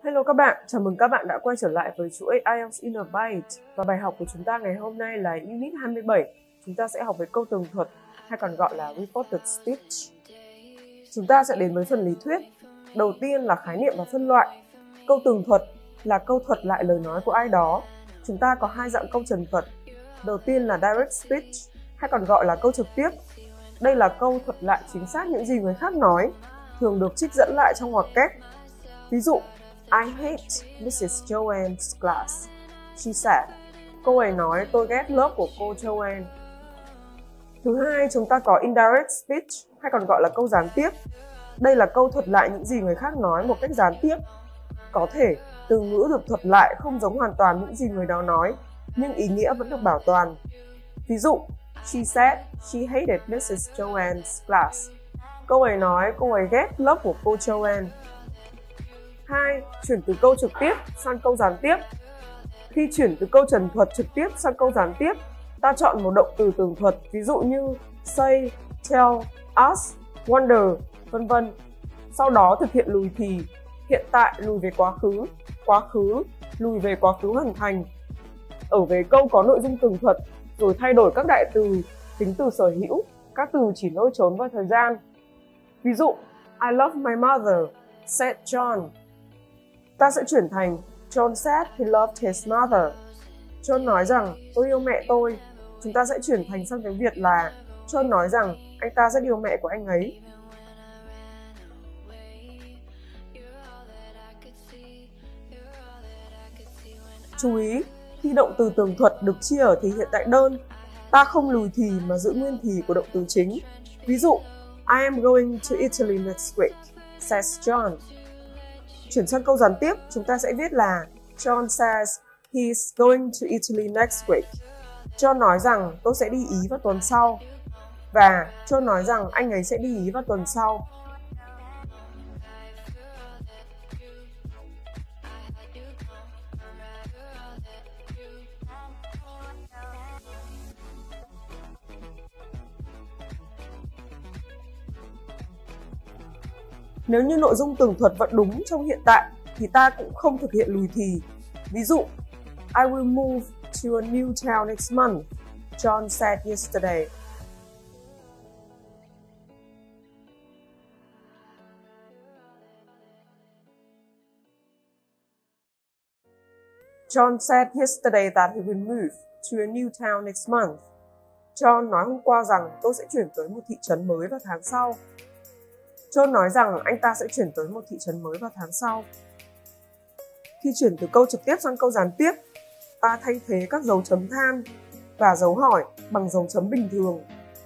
Hello các bạn, chào mừng các bạn đã quay trở lại với chuỗi IELTS in a Bite. Và bài học của chúng ta ngày hôm nay là Unit 27. Chúng ta sẽ học về câu tường thuật hay còn gọi là Reported Speech. Chúng ta sẽ đến với phần lý thuyết. Đầu tiên là khái niệm và phân loại. Câu tường thuật là câu thuật lại lời nói của ai đó. Chúng ta có hai dạng câu trần thuật. Đầu tiên là Direct Speech hay còn gọi là câu trực tiếp. Đây là câu thuật lại chính xác những gì người khác nói, thường được trích dẫn lại trong ngoặc kép. Ví dụ, I hate Mrs. Joanne's class. She said. Cô ấy nói tôi ghét lớp của cô Joanne. Thứ hai, chúng ta có indirect speech hay còn gọi là câu gián tiếp. Đây là câu thuật lại những gì người khác nói một cách gián tiếp. Có thể từ ngữ được thuật lại không giống hoàn toàn những gì người đó nói, nhưng ý nghĩa vẫn được bảo toàn. Ví dụ, she said she hated Mrs. Joanne's class. Cô ấy nói cô ấy ghét lớp của cô Joanne. 2. Chuyển từ câu trực tiếp sang câu gián tiếp. Khi chuyển từ câu trần thuật trực tiếp sang câu gián tiếp, ta chọn một động từ tường thuật, ví dụ như say, tell, ask, wonder, vân vân. Sau đó thực hiện lùi thì, hiện tại lùi về quá khứ lùi về quá khứ hoàn thành. Ở về câu có nội dung tường thuật, rồi thay đổi các đại từ, tính từ sở hữu, các từ chỉ lôi trốn vào thời gian. Ví dụ, I love my mother, said John. Ta sẽ chuyển thành John said he loved his mother. John nói rằng tôi yêu mẹ tôi. Chúng ta sẽ chuyển thành sang tiếng Việt là John nói rằng anh ta rất yêu mẹ của anh ấy. Chú ý, khi động từ tường thuật được chia ở thì hiện tại đơn, ta không lùi thì mà giữ nguyên thì của động từ chính. Ví dụ, I am going to Italy next week, says John. Chuyển sang câu gián tiếp, chúng ta sẽ viết là John says he's going to Italy next week. John nói rằng tôi sẽ đi Ý vào tuần sau. Và John nói rằng anh ấy sẽ đi Ý vào tuần sau. Nếu như nội dung tường thuật vẫn đúng trong hiện tại thì ta cũng không thực hiện lùi thì. Ví dụ, I will move to a new town next month, John said yesterday. John said yesterday that he will move to a new town next month. John nói hôm qua rằng tôi sẽ chuyển tới một thị trấn mới vào tháng sau. John nói rằng anh ta sẽ chuyển tới một thị trấn mới vào tháng sau. Khi chuyển từ câu trực tiếp sang câu gián tiếp, ta thay thế các dấu chấm than và dấu hỏi bằng dấu chấm bình thường.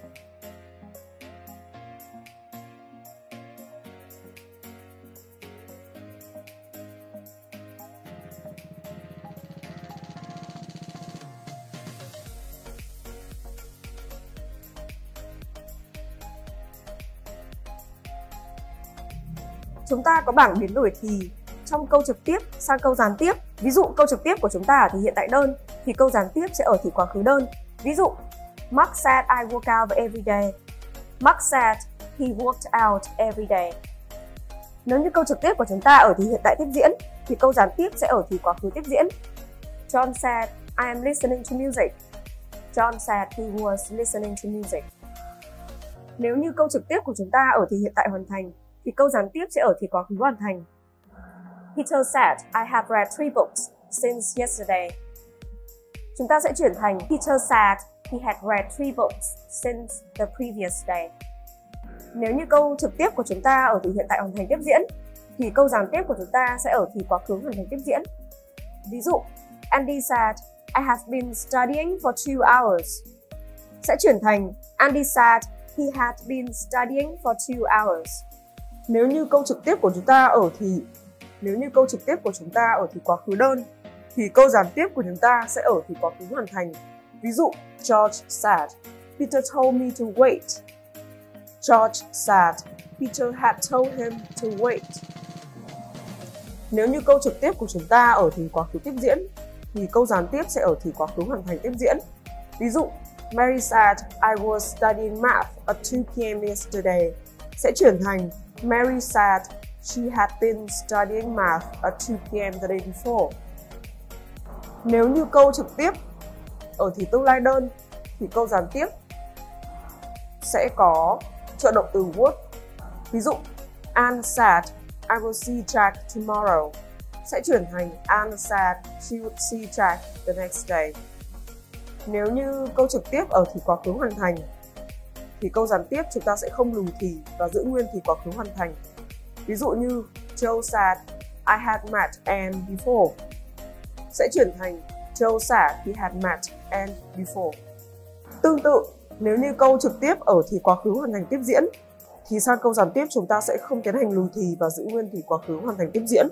Chúng ta có bảng biến đổi thì trong câu trực tiếp sang câu gián tiếp. Ví dụ câu trực tiếp của chúng ta ở thì hiện tại đơn, thì câu gián tiếp sẽ ở thì quá khứ đơn. Ví dụ, Mark said I work out every day. Mark said he worked out every day. Nếu như câu trực tiếp của chúng ta ở thì hiện tại tiếp diễn, thì câu gián tiếp sẽ ở thì quá khứ tiếp diễn. John said I am listening to music. John said he was listening to music. Nếu như câu trực tiếp của chúng ta ở thì hiện tại hoàn thành, thì câu gián tiếp sẽ ở thì quá khứ hoàn thành. Peter said, I have read 3 books since yesterday. Chúng ta sẽ chuyển thành Peter said he had read 3 books since the previous day. Nếu như câu trực tiếp của chúng ta ở thì hiện tại hoàn thành tiếp diễn, thì câu gián tiếp của chúng ta sẽ ở thì quá khứ hoàn thành tiếp diễn. Ví dụ, Andy said, I have been studying for 2 hours. Sẽ chuyển thành Andy said he had been studying for 2 hours. Nếu như câu trực tiếp của chúng ta ở thì quá khứ đơn, thì câu gián tiếp của chúng ta sẽ ở thì quá khứ hoàn thành. Ví dụ, George said, Peter told me to wait. George said, Peter had told him to wait. Nếu như câu trực tiếp của chúng ta ở thì quá khứ tiếp diễn, thì câu gián tiếp sẽ ở thì quá khứ hoàn thành tiếp diễn. Ví dụ, Mary said, I was studying math at 2 p.m. yesterday. Sẽ chuyển thành Mary said She had been studying math at 2 p.m. the day before. Nếu như câu trực tiếp ở thì tương lai đơn thì câu gián tiếp sẽ có trợ động từ would. Ví dụ, Anne said, I will see Jack tomorrow. Sẽ chuyển thành Anne said she would see Jack the next day. Nếu như câu trực tiếp ở thì quá khứ hoàn thành thì câu gián tiếp chúng ta sẽ không lùi thì và giữ nguyên thì quá khứ hoàn thành. Ví dụ như Joe said, I had met Anne before. Sẽ chuyển thành Joe said he had met Anne before. Tương tự, nếu như câu trực tiếp ở thì quá khứ hoàn thành tiếp diễn thì sang câu gián tiếp chúng ta sẽ không tiến hành lùi thì và giữ nguyên thì quá khứ hoàn thành tiếp diễn.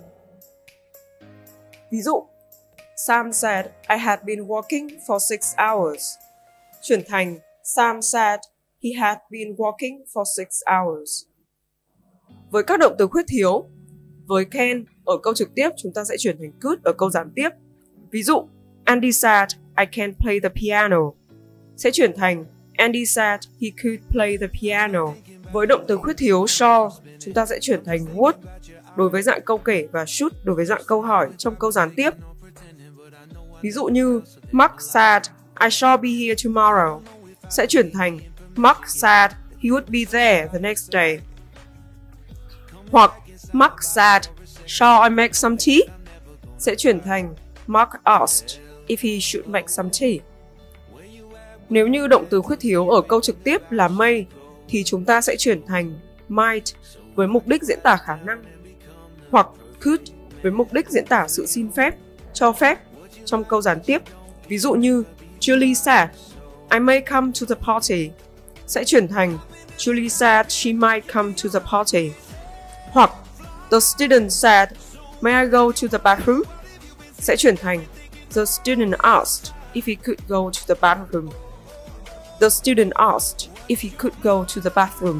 Ví dụ, Sam said, I had been working for 6 hours. Chuyển thành Sam said, he had been working for 6 hours. Với các động từ khuyết thiếu, với can ở câu trực tiếp chúng ta sẽ chuyển thành could ở câu gián tiếp. Ví dụ, Andy said, I can play the piano. Sẽ chuyển thành Andy said he could play the piano. Với động từ khuyết thiếu shall, chúng ta sẽ chuyển thành would đối với dạng câu kể và should đối với dạng câu hỏi trong câu gián tiếp. Ví dụ như Mark said, I shall be here tomorrow. Sẽ chuyển thành Mark said he would be there the next day. Hoặc Mark said, shall I make some tea? Sẽ chuyển thành Mark asked if he should make some tea. Nếu như động từ khuyết thiếu ở câu trực tiếp là may thì chúng ta sẽ chuyển thành might với mục đích diễn tả khả năng, hoặc could với mục đích diễn tả sự xin phép, cho phép trong câu gián tiếp. Ví dụ như Julie said, I may come to the party. Sẽ chuyển thành Julie said she might come to the party. Hoặc the student said, may I go to the bathroom? Sẽ chuyển thành the student asked if he could go to the bathroom. The student asked if he could go to the bathroom.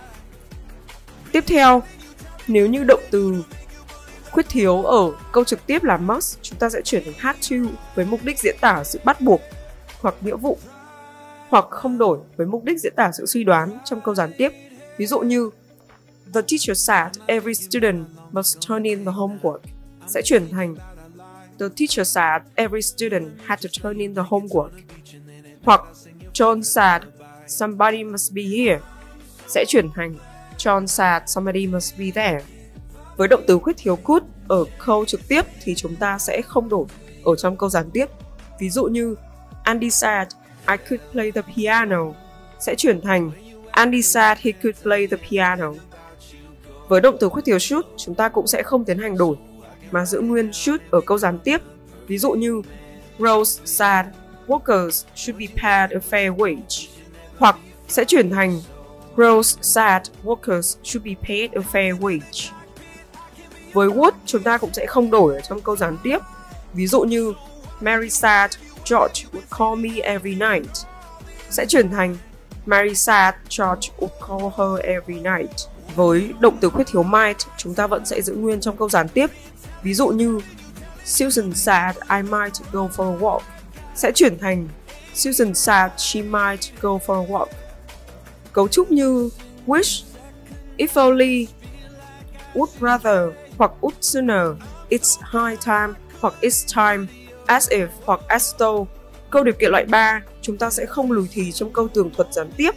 Tiếp theo, nếu như động từ khuyết thiếu ở câu trực tiếp là must, chúng ta sẽ chuyển thành had to với mục đích diễn tả sự bắt buộc hoặc nghĩa vụ, hoặc không đổi với mục đích diễn tả sự suy đoán trong câu gián tiếp. Ví dụ như the teacher said every student must turn in the homework. Sẽ chuyển thành the teacher said every student had to turn in the homework. Hoặc John said somebody must be here. Sẽ chuyển thành John said somebody must be there. Với động từ khuyết thiếu could ở câu trực tiếp thì chúng ta sẽ không đổi ở trong câu gián tiếp. Ví dụ như Andy said I could play the piano. Sẽ chuyển thành Andy said he could play the piano. Với động từ khuyết thiếu should, chúng ta cũng sẽ không tiến hành đổi mà giữ nguyên should ở câu gián tiếp. Ví dụ như Rose said workers should be paid a fair wage. Hoặc sẽ chuyển thành Rose said workers should be paid a fair wage. Với would, chúng ta cũng sẽ không đổi ở trong câu gián tiếp. Ví dụ như Mary said George would call me every night. Sẽ chuyển thành Mary said George would call her every night. Với động từ khuyết thiếu might, chúng ta vẫn sẽ giữ nguyên trong câu gián tiếp. Ví dụ như Susan said I might go for a walk. Sẽ chuyển thành Susan said she might go for a walk. Cấu trúc như wish, if only, would rather hoặc would sooner, it's high time hoặc it's time, as if hoặc as though. Câu điều kiện loại 3, chúng ta sẽ không lùi thì trong câu tường thuật gián tiếp.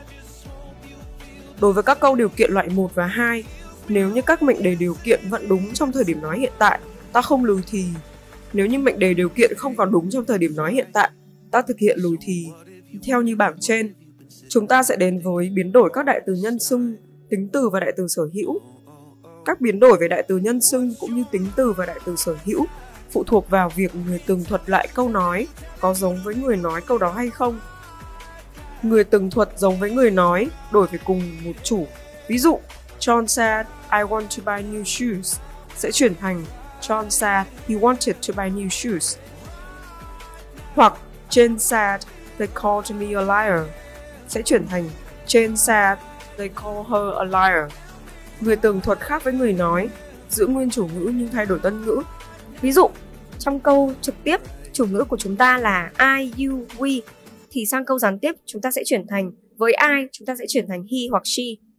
Đối với các câu điều kiện loại 1 và 2, nếu như các mệnh đề điều kiện vẫn đúng trong thời điểm nói hiện tại, ta không lùi thì. Nếu như mệnh đề điều kiện không còn đúng trong thời điểm nói hiện tại, ta thực hiện lùi thì theo như bảng trên. Chúng ta sẽ đến với biến đổi các đại từ nhân xưng, tính từ và đại từ sở hữu. Các biến đổi về đại từ nhân xưng cũng như tính từ và đại từ sở hữu phụ thuộc vào việc người tường thuật lại câu nói có giống với người nói câu đó hay không. Người tường thuật giống với người nói đổi về cùng một chủ. Ví dụ, John said I want to buy new shoes sẽ chuyển thành John said he wanted to buy new shoes. Hoặc Jane said they called me a liar sẽ chuyển thành Jane said they called her a liar. Người tường thuật khác với người nói, giữ nguyên chủ ngữ nhưng thay đổi tân ngữ. Ví dụ, trong câu trực tiếp, chủ ngữ của chúng ta là I, you, we, thì sang câu gián tiếp chúng ta sẽ chuyển thành với I chúng ta sẽ chuyển thành he hoặc she.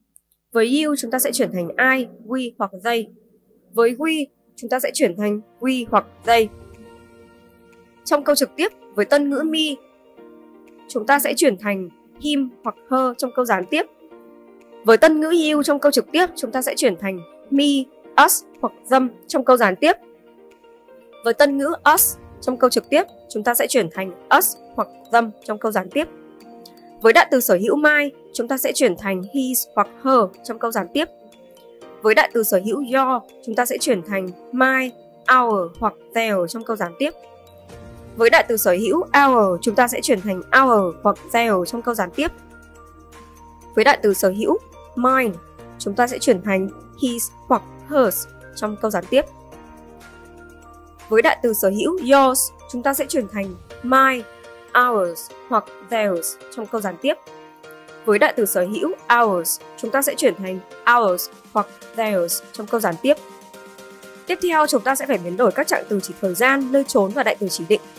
Với you chúng ta sẽ chuyển thành I, we hoặc they. Với we chúng ta sẽ chuyển thành we hoặc they. Trong câu trực tiếp với tân ngữ me, chúng ta sẽ chuyển thành him hoặc her trong câu gián tiếp. Với tân ngữ you trong câu trực tiếp, chúng ta sẽ chuyển thành me, us hoặc them trong câu gián tiếp. Với tân ngữ us trong câu trực tiếp, chúng ta sẽ chuyển thành us hoặc them trong câu gián tiếp. Với đại từ sở hữu my, chúng ta sẽ chuyển thành his hoặc her trong câu gián tiếp. Với đại từ sở hữu your, chúng ta sẽ chuyển thành my, our hoặc their trong câu gián tiếp. Với đại từ sở hữu our, chúng ta sẽ chuyển thành our hoặc their trong câu gián tiếp. Với đại từ sở hữu mine, chúng ta sẽ chuyển thành his hoặc hers trong câu gián tiếp. Với đại từ sở hữu yours, chúng ta sẽ chuyển thành my, ours hoặc theirs trong câu gián tiếp. Với đại từ sở hữu ours, chúng ta sẽ chuyển thành ours hoặc theirs trong câu gián tiếp. Tiếp theo, chúng ta sẽ phải biến đổi các trạng từ chỉ thời gian, nơi trốn và đại từ chỉ định.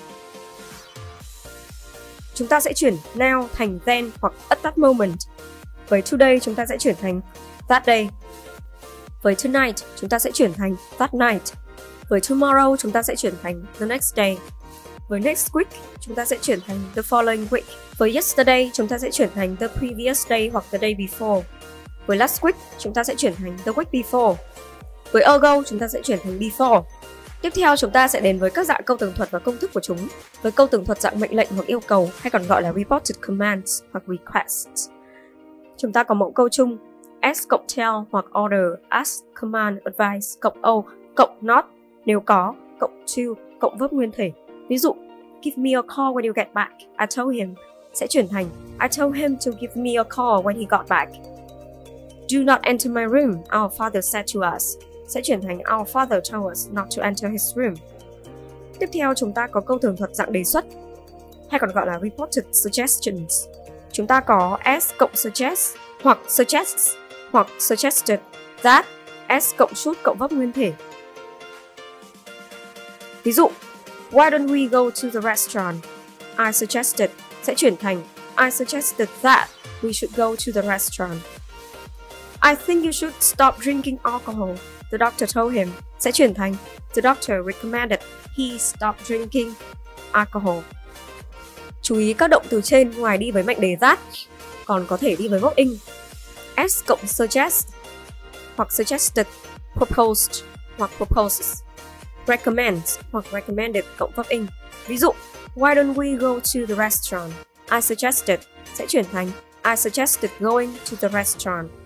Chúng ta sẽ chuyển now thành then hoặc at that moment. Với today, chúng ta sẽ chuyển thành that day. Với tonight, chúng ta sẽ chuyển thành that night. Với tomorrow, chúng ta sẽ chuyển thành the next day. Với next week, chúng ta sẽ chuyển thành the following week. Với yesterday, chúng ta sẽ chuyển thành the previous day hoặc the day before. Với last week, chúng ta sẽ chuyển thành the week before. Với ago, chúng ta sẽ chuyển thành before. Tiếp theo, chúng ta sẽ đến với các dạng câu tường thuật và công thức của chúng. Với câu tường thuật dạng mệnh lệnh hoặc yêu cầu, hay còn gọi là reported commands hoặc requests. Chúng ta có mẫu câu chung as cộng tell hoặc order, as command, advice, cộng o, cộng not, nếu có, cộng to, cộng verb nguyên thể. Ví dụ, give me a call when you get back, I told him, sẽ chuyển thành I told him to give me a call when he got back. Do not enter my room, our father said to us, sẽ chuyển thành our father told us not to enter his room. Tiếp theo, chúng ta có câu tường thuật dạng đề xuất, hay còn gọi là reported suggestions. Chúng ta có as cộng suggest, hoặc suggests, hoặc suggested, that, as cộng should cộng verb nguyên thể. Ví dụ, why don't we go to the restaurant? I suggested sẽ chuyển thành I suggested that we should go to the restaurant. I think you should stop drinking alcohol. The doctor told him sẽ chuyển thành the doctor recommended he stop drinking alcohol. Chú ý các động từ trên ngoài đi với mệnh đề that còn có thể đi với verb ing. As cộng suggest hoặc suggested, proposed hoặc proposes. Recommends hoặc recommended cộng verb ing. Ví dụ, why don't we go to the restaurant? I suggested sẽ chuyển thành I suggested going to the restaurant.